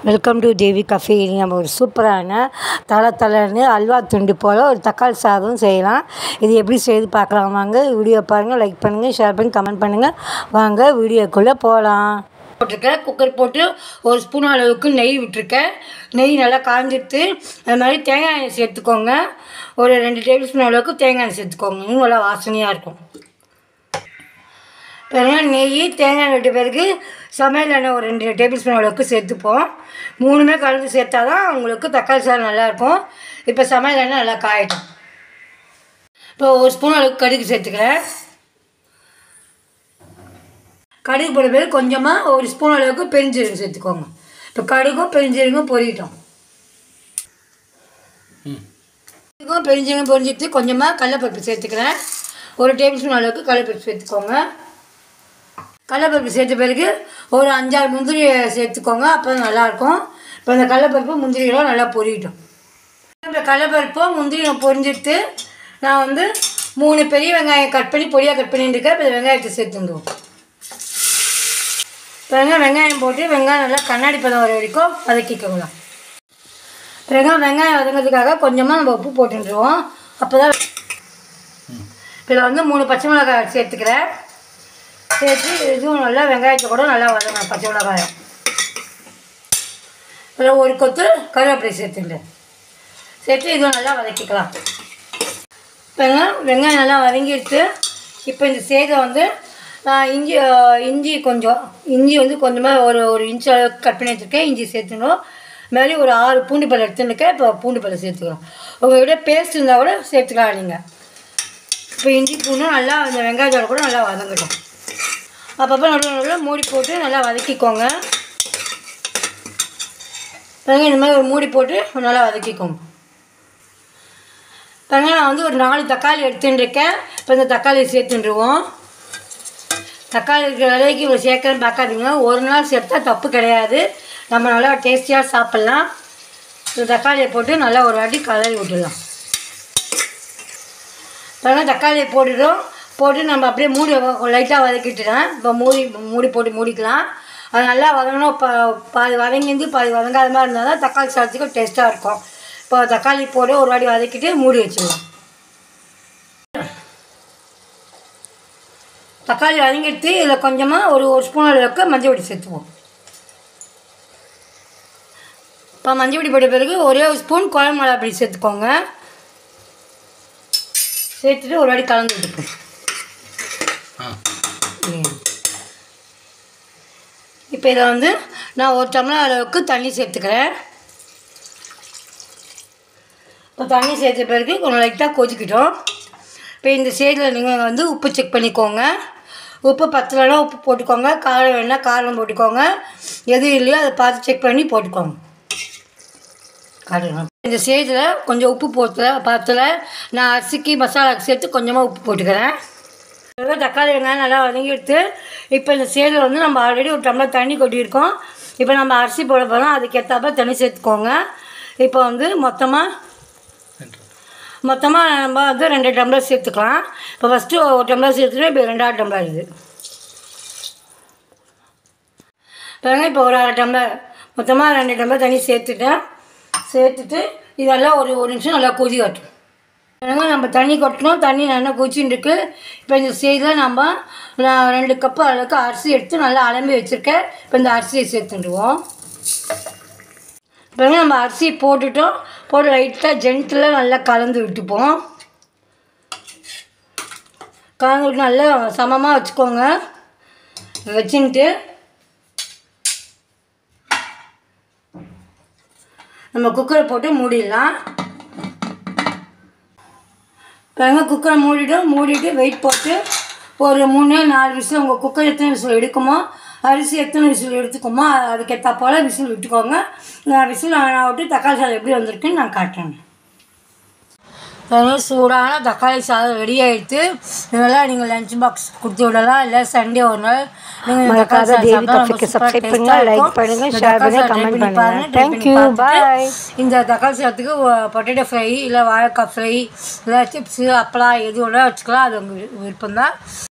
Welcome to Devi cafe. நம்ம ஒரு சூப்பரான தலைன்னு அல்வா துண்டு போல் ஒரு தக்காளி சாதம் செய்யலாம். இது எப்படி செய்து பார்க்கலாம் வாங்க. வீடியோ பாருங்கள், லைக் பண்ணுங்கள், ஷேர் பண்ணி கமெண்ட் பண்ணுங்கள். வாங்க வீடியோக்குள்ளே போகலாம். போட்டிருக்கேன் குக்கர் போட்டு ஒரு ஸ்பூன் அளவுக்கு நெய் விட்டுருக்கேன். நெய் நல்லா காஞ்சிட்டு அது மாதிரி தேங்காய் எண்ணெய் சேர்த்துக்கோங்க. ஒரு 2 டேபிள் ஸ்பூன் அளவுக்கு தேங்காய் எண்ணெய் சேர்த்துக்கோங்க. இன்னும் நல்லா வாசனையாக இருக்கும். நெய் தேங்காய் விட்ட பிறகு சமையல் எண்ணெய் ஒரு 2 டேபிள் ஸ்பூன் அளவுக்கு சேர்த்துப்போம். 3மே கலந்து சேர்த்தா தான் உங்களுக்கு தக்காளி சாதம் நல்லாயிருக்கும். இப்போ சமையல் எண்ணெய் நல்லா காயட்டும். இப்போ ஒரு ஸ்பூன் அளவுக்கு கடுகு சேர்த்துக்கிறேன். கடுகு போட பிறகு கொஞ்சமாக ஒரு ஸ்பூன் அளவுக்கு பெருஞ்சீரகம் சேர்த்துக்கோங்க. இப்போ கடுகும் பெருஞ்சீரகம் பொரியட்டும். பெருஞ்சீரகம் பொரிஞ்சிட்டு கொஞ்சமாக கடலைப்பருப்பு சேர்த்துக்கிறேன். ஒரு டேபிள் ஸ்பூன் அளவுக்கு கடலைப்பருப்பு சேர்த்துக்கோங்க. கடலைப்பருப்பு சேர்த்த பிறகு ஒரு 5-6 முந்திரி சேர்த்துக்கோங்க. அப்போ தான் நல்லாயிருக்கும். இப்போ இந்த கடலைப்பருப்பு முந்திரிகளும் நல்லா பொரியட்டும். இப்போ கடலைப்பருப்பும் முந்திரியும் பொரிஞ்சிட்டு நான் 3 பெரிய வெங்காயம் பொடியாக கட் பண்ணிட்டுருக்கேன். இப்போ வெங்காயத்தை சேர்த்துடுவோம். இப்போ வெங்காயம் போட்டு வெங்காயம் நல்லா கண்ணாடி பதம் வர வரைக்கும் வதக்கிக்கலாம். பிறகு வெங்காயம் வதங்கிறதுக்காக கொஞ்சமாக நம்ம உப்பு போட்டுருவோம். அப்போ தான் இதில் 3 பச்சை மிளகாய் சேர்த்துக்கிறேன். சேர்த்து இதுவும் நல்லா வெங்காயத்தை கூட நல்லா வதங்கணும். பச்சை மிளகாயம் இதில் ஒரு கொத்து கருவேப்பிலை சேர்த்துக்கிறேன். சேர்த்து இதுவும் நல்லா வதக்கிக்கலாம். இப்போ வெங்காயம் நல்லா வதங்கிடுச்சு. இப்போ இந்த சேதை நான் இஞ்சி கொஞ்சமாக ஒரு இன்ச்சு அளவுக்கு கட் பண்ணி வச்சுருக்கேன். இஞ்சி சேர்த்துக்கணும். மாதிரி ஒரு 6 பூண்டு பல் எடுத்துருக்கேன். இப்போ பூண்டு பல்லை சேர்த்துக்கணும். உங்கள்கிட்ட பேஸ்ட் இருந்தால் கூட சேர்த்துக்கலாம் நீங்கள். இப்போ இஞ்சி பூண்டு நல்லா அந்த வெங்காயத்தோட கூட நல்லா வதங்கட்டும். அப்பப்போ நடுவில் மூடி போட்டு நல்லா வதக்கிக்கோங்க. இந்த மாதிரி ஒரு மூடி போட்டு நல்லா வதக்கிக்கோங்க. நான் ஒரு 4 தக்காளி எடுத்துட்டுருக்கேன். இப்போ இந்த தக்காளியை சேர்த்துட்டுருவோம். தக்காளி இருக்கிற விலைக்கு இவ்வளோ சேர்க்கன்னு பார்க்காதீங்க. ஒரு நாள் சேர்த்தா தப்பு கிடையாது. நம்ம நல்லா டேஸ்டியாக சாப்பிட்லாம். இந்த தக்காளியை போட்டு நல்லா ஒரு வாட்டி கலரி விட்டுடலாம். தக்காளியை போட்டு நம்ம அப்படியே மூடி லைட்டாக வதக்கிட்டுறேன். இப்போ மூடி போட்டு மூடிக்கலாம். அது நல்லா வதங்கணும். பாதி வதங்கிந்து பாதி வதங்காத மாதிரி இருந்தால் தான் தக்காளி சாதத்துக்கு டேஸ்ட்டாக இருக்கும். இப்போ தக்காளி போட்டு ஒரு வாட்டி வதக்கிட்டு மூடி வச்சுக்கலாம். தக்காளி வதங்கிட்டு இதில் கொஞ்சமாக ஒரு ஸ்பூன் அளவுக்கு மஞ்சள் பொடி சேர்த்துவோம். இப்போ மஞ்சள் பொடி போட்ட பிறகு ஒரே ஒரு ஸ்பூன் குழம்பு மிளகா பொடி சேர்த்துக்கோங்க. சேர்த்துட்டு ஒரு வாட்டி கலந்து விட்டுப்போம். இப்போ இதை நான் 1 டம்ளர் அளவுக்கு தண்ணி சேர்த்துக்கிறேன். இப்போ தண்ணி சேர்த்த பிறகு கொஞ்சம் லைட்டாக கொதிக்கிட்டோம். இப்போ இந்த ஸ்டேஜில் நீங்கள் உப்பு செக் பண்ணிக்கோங்க. உப்பு பத்தலைன்னா உப்பு போட்டுக்கோங்க. காரம் வேணால் காரம் போட்டுக்கோங்க. எது இல்லையோ அதை பார்த்து செக் பண்ணி போட்டுக்கோங்க. இந்த ஸ்டேஜில் கொஞ்சம் உப்பு பத்தலை நான் அரிசிக்கு மசாலாவுக்கு சேர்த்து கொஞ்சமாக உப்பு போட்டுக்கிறேன். தக்காளி வெங்காயம் நல்லா வதங்கி எடுத்து இப்போ இந்த ஸ்டேஜில் நம்ம ஆல்ரெடி ஒரு டம்ளர் தண்ணி கொட்டியிருக்கோம். இப்போ நம்ம அரிசி போட போகிறோம். அதுக்கேற்றாப்ப தண்ணி சேர்த்துக்கோங்க. இப்போ மொத்தமாக நம்ம 2 டம்ளர் சேர்த்துக்கலாம். இப்போ ஃபஸ்ட்டு 1 டம்ளர் சேர்த்துட்டு இப்போ 2ஆவது டம்ளர் இது. இப்போ ஒரு 1/2 டம்ளர் மொத்தமாக 2 டம்ளர் தண்ணி சேர்த்துட்டு இதெல்லாம் ஒரு நிமிஷம் நல்லா கொதிக்கட்டும். நம்ம தண்ணி கொட்டணும். தண்ணி நல்லா கொதிச்சுட்டு இருக்கு. இப்போ இந்த ஸ்டேஜில் நான் 2 கப்பு அளவுக்கு அரிசி எடுத்து நல்லா அலம்பி வச்சுருக்கேன். இப்போ இந்த அரிசியை சேர்த்துடுவோம். இப்போ நம்ம அரிசி போட்டு லைட்டாக ஜென்டில் நல்லா கலந்து விட்டுப்போம். கலந்து விட்டு நல்லா சமமாக வச்சுக்கோங்க. வச்சுட்டு நம்ம குக்கரை போட்டு மூடிடலாம். குக்கரை மூடிட்டு வெயிட் போட்டு ஒரு 3-4 விசில் உங்கள் குக்கர் எத்தனை விசில் எடுக்குமோ அரிசி எத்தனை விசில் எடுத்துக்குமோ அதுக்கேற்ற போல் விசில் விட்டுக்கோங்க. விசில் விட்டு தக்காளி சாதம் எப்படி வந்திருக்குன்னு நான் காட்டுறேன். சூடான தக்காளி சாதம் ரெடி ஆகிடுத்து. இதெல்லாம் நீங்கள் லஞ்ச் பாக்ஸ் கொடுத்து விடலாம். இல்லை சண்டே ஒரு நாள் நீங்கள் தேவி கஃபேக்கு சப்ஸ்கிரைப் பண்ணுங்க, லைக் பண்ணுங்க, ஷேர் பண்ணுங்க, கமெண்ட் பண்ணுங்க. Thank you, bye. இந்த தக்காளி சாதத்துக்கு பொட்டேட்டோ ஃப்ரை இல்லை வாழைக்காய் ஃப்ரை இல்லை சிப்ஸு அப்பளம் எது ஒன்றா வச்சுக்கலாம். அது உங்கள் விருப்பம் தான்.